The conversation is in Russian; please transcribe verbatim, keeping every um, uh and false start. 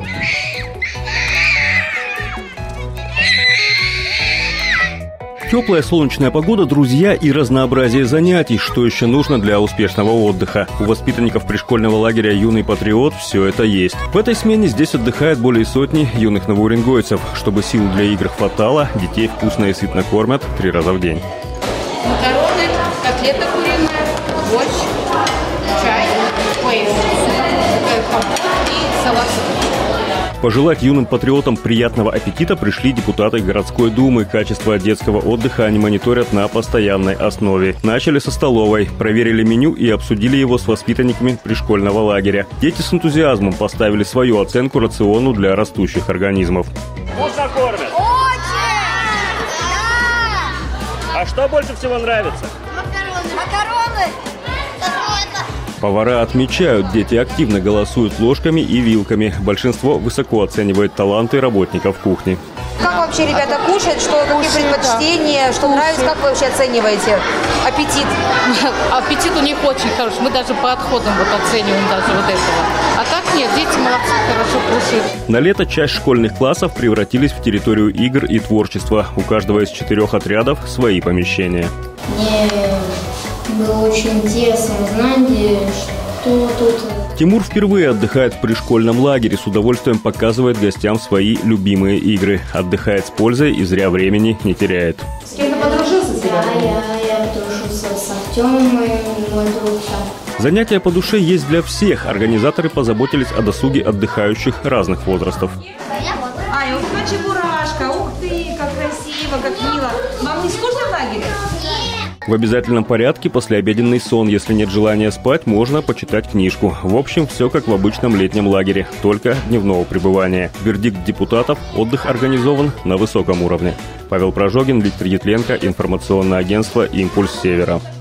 Теплая солнечная погода, друзья и разнообразие занятий. Что еще нужно для успешного отдыха? У воспитанников пришкольного лагеря «Юный патриот» все это есть. В этой смене здесь отдыхает более сотни юных новоуренгойцев. Чтобы сил для игр хватало, детей вкусно и сытно кормят три раза в день. Макароны, котлета куриная, борщ, чай, ой, компот и салат. Пожелать юным патриотам приятного аппетита пришли депутаты городской думы. Качество детского отдыха они мониторят на постоянной основе. Начали со столовой, проверили меню и обсудили его с воспитанниками пришкольного лагеря. Дети с энтузиазмом поставили свою оценку рациону для растущих организмов. Вкусно кормят? Очень! Да! А что больше всего нравится? Макароны! Макароны! Повара отмечают, дети активно голосуют ложками и вилками. Большинство высоко оценивает таланты работников кухни. Как вообще ребята кушают? Что, какие предпочтения? Что нравится? Как вы вообще оцениваете аппетит? Аппетит у них очень хороший. Мы даже по отходам вот оцениваем даже вот этого. А так нет, дети молодцы, хорошо кушают. На лето часть школьных классов превратились в территорию игр и творчества. У каждого из четырех отрядов свои помещения. Мне было очень интересно узнать, что тут. Тимур впервые отдыхает в пришкольном лагере. С удовольствием показывает гостям свои любимые игры. Отдыхает с пользой и зря времени не теряет. С кем-то подружился с Да, я, я подружился с Артемом, мой друг там. Занятия по душе есть для всех. Организаторы позаботились о досуге отдыхающих разных возрастов. Ай, ух ты, чебурашка, ух ты, как красиво, как мило. Вам не скучно в лагере? В обязательном порядке послеобеденный сон. Если нет желания спать, можно почитать книжку. В общем, все как в обычном летнем лагере, только дневного пребывания. Вердикт депутатов – отдых организован на высоком уровне. Павел Прожогин, Виктор Ятленко, информационное агентство «Импульс Севера».